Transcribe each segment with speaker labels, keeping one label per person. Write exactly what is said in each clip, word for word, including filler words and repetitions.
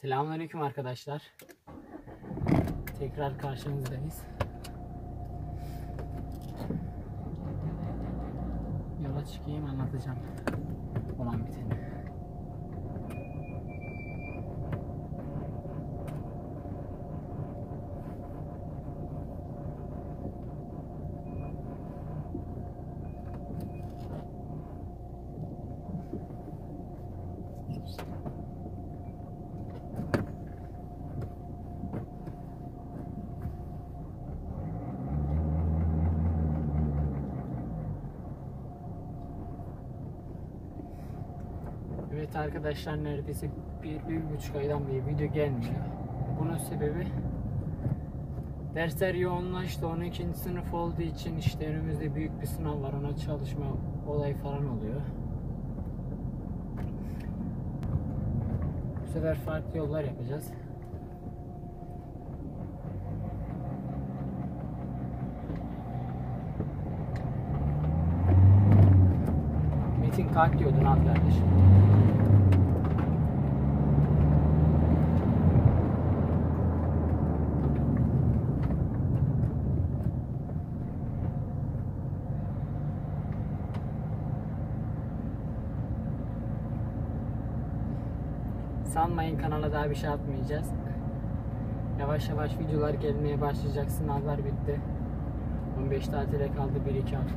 Speaker 1: Selamünaleyküm arkadaşlar. Tekrar karşınızdayız. Yola çıkayım, anlatacağım olan biteni. Evet arkadaşlar, neredeyse bir, bir buçuk aydan beri video gelmiyor. Bunun sebebi dersler yoğunlaştı. on ikinci sınıf olduğu için işte önümüzde büyük bir sınav var. Ona çalışma olayı falan oluyor. Bu sefer farklı yollar yapacağız. Metin kalk diyordun abi kardeşim. Sanmayın, kanala daha bir şey atmayacağız. Yavaş yavaş videolar gelmeye başlayacak. Sınavlar bitti. on beş tatile kaldı, bir iki hafta.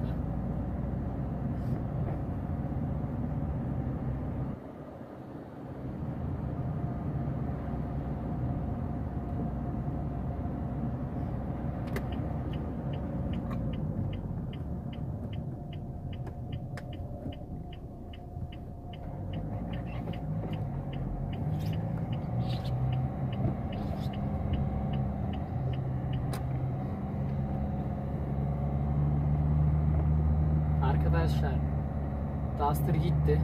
Speaker 1: Arkadaşlar, Duster gitti.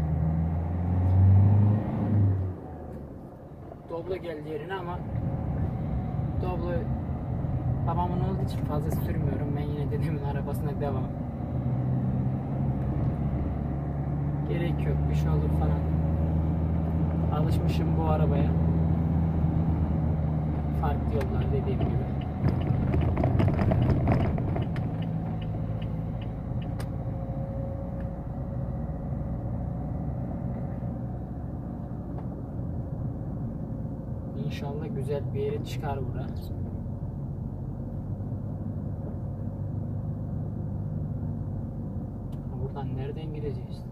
Speaker 1: Doblo geldi yerine ama Doblo babamın olduğu için fazla sürmüyorum. Ben yine dedemin arabasına devam. Gerek yok, bir şey olur falan. Alışmışım bu arabaya. Farklı yollar dediğim gibi. İnşallah güzel bir yere çıkar bura. Buradan nereden gideceğiz?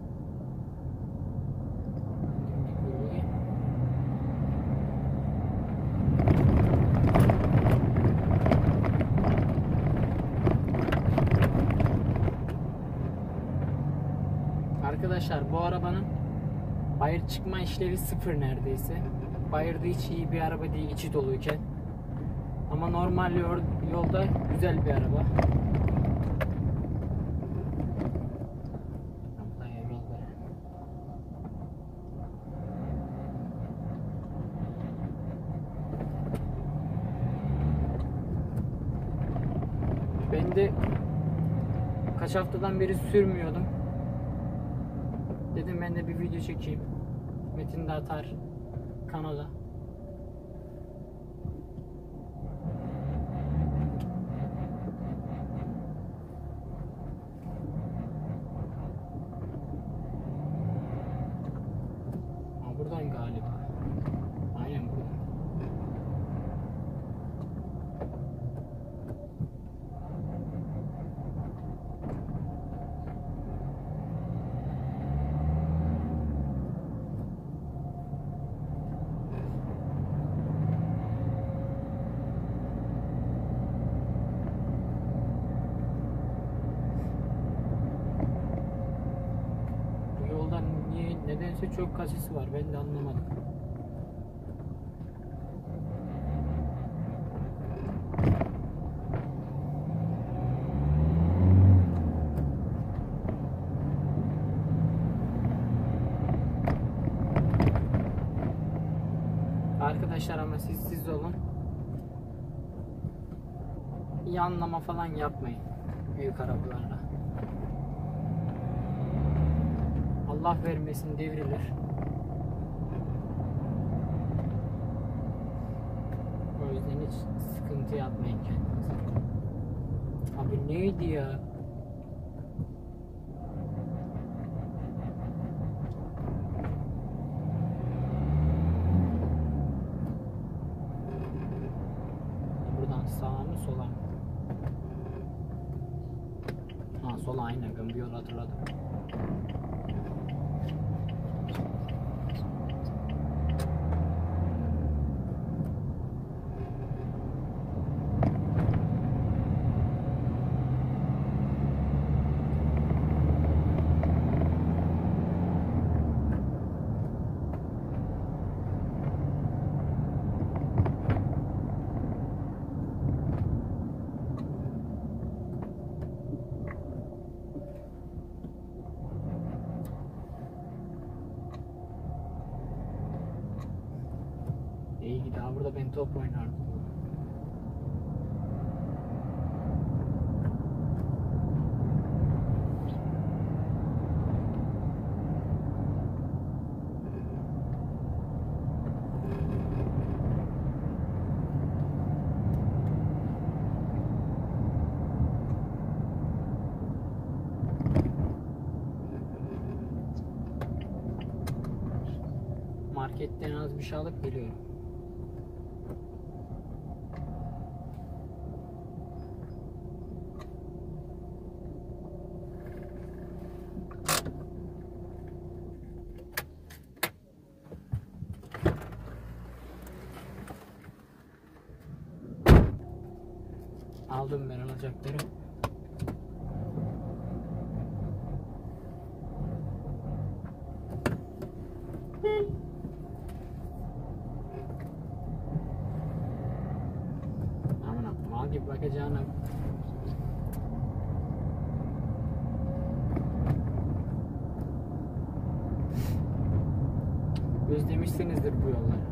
Speaker 1: Arkadaşlar, bu arabanın bayır çıkma işlevi sıfır neredeyse. Bayırda hiç iyi bir araba değil, içi doluyken. Ama normal yolda güzel bir araba. Ben de kaç haftadan beri sürmüyordum. Dedim ben de bir video çekeyim. Metin de atar kanala. Aa, buradan galiba. Aynen buradan. Niye, nedense çok kasisi var, ben de anlamadım. Arkadaşlar ama siz siz olun. Yanlama falan yapmayın büyük arabalarla. Allah vermesin devrilir. yüzden hiç sıkıntı atmayın kendinize. Abi neydi ya? Buradan sağa mı sola mı? Ha sola, aynen, ben bir yol hatırladım. İyi, daha burada ben top oynardım. Marketten az bir şey alıp geliyorum. Aldım ben alacakları. Aman mal gibi bakacağına. Özlemişsinizdir bu yolları.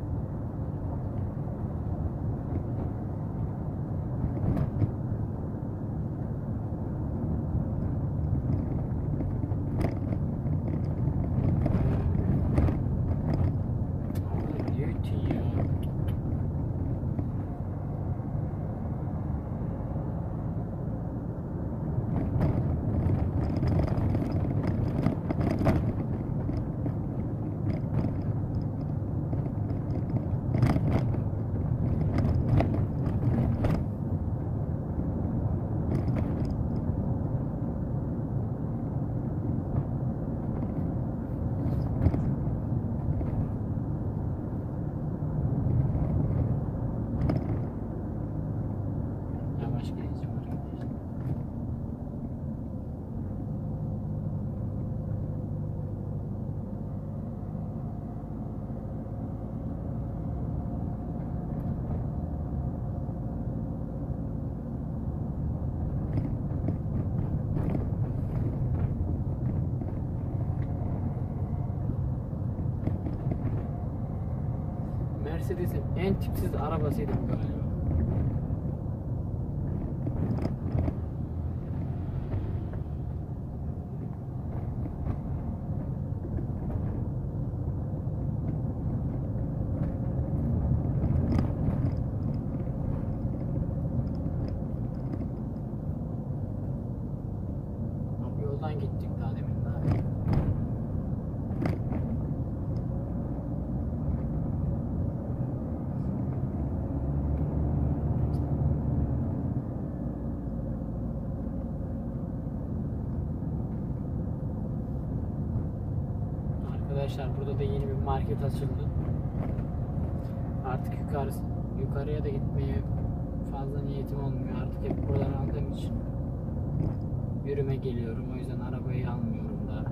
Speaker 1: Mercedes'in en tipsiz arabasıydı bu galiba. Abi yoldan gittik daha demin daha. Arkadaşlar burada da yeni bir market açıldı. Artık yukarı, yukarıya da gitmeye fazla niyetim olmuyor. Artık hep buradan aldığım için yürüme geliyorum. O yüzden arabayı almıyorum daha.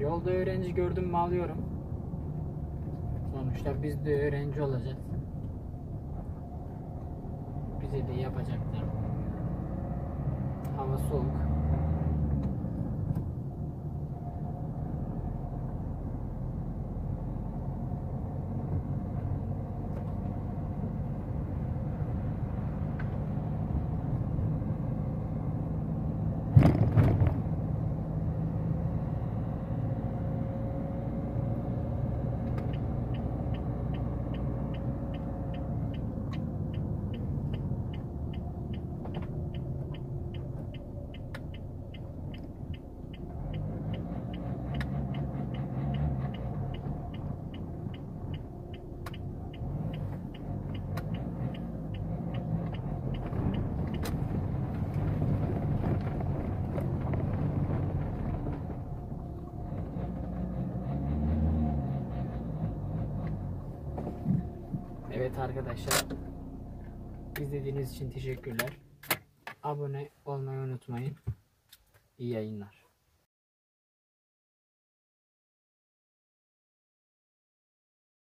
Speaker 1: Yolda öğrenci gördüm mü alıyorum. Sonuçta biz de öğrenci olacağız. Bize de yapacaklar. Hava soğuk. Evet arkadaşlar, izlediğiniz için teşekkürler. Abone olmayı unutmayın. İyi yayınlar.